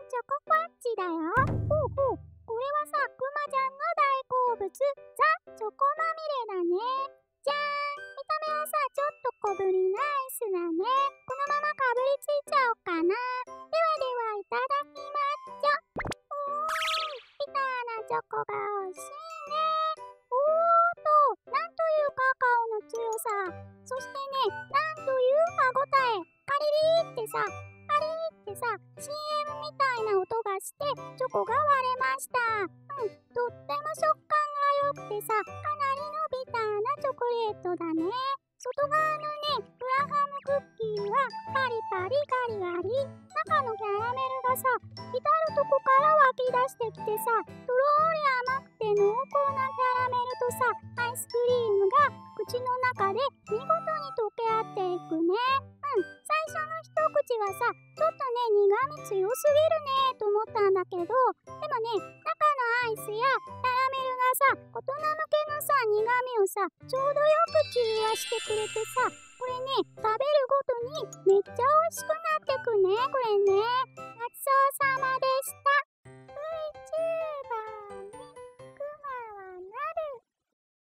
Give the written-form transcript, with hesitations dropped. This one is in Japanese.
チョコパンチだよ。ほうほう。これはさ、くまちゃんの大好物、ザ・チョコまみれだね。じゃーん。見た目はさ、ちょっと小ぶりなアイスだね。このままかぶりついちゃおうかな。ではでは、いただきます。ビターなチョコが美味しいね。なんというカカオの強さ。そしてね、なんという歯ごたえ。カリリーってさ、CM みたいな音がして、チョコが割れました。とっても食感が良くてさ、かなりのビターなチョコレートだね。外側のね、グラハムクッキーはパリパリガリガリ。中のキャラメルがさ、至るとこから湧き出してきてさ、とろーり甘くて濃厚なキャラメルとさ、アイスクリームが口の中で見事に溶け合っていくね。最初の一口はさ、ちょっとね、苦味強すぎるねと思ったんだけど、でもね、中のアイスやキャラメルがさ、大人向けのさ、苦味をさ、ちょうどよく中和してくれてさ、これね、食べるごとにめっちゃ美味しくなってくね、これね。ごちそうさまで